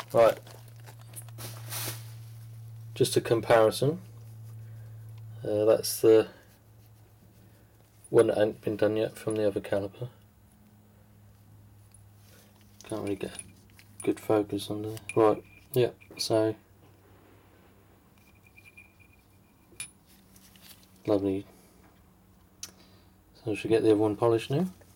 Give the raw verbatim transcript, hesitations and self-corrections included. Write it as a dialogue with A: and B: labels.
A: Right, just a comparison. Uh, that's the one that hasn't been done yet from the other caliper. Can't really get a good focus on there. Right, yeah, so lovely. So I should get the other one polished now.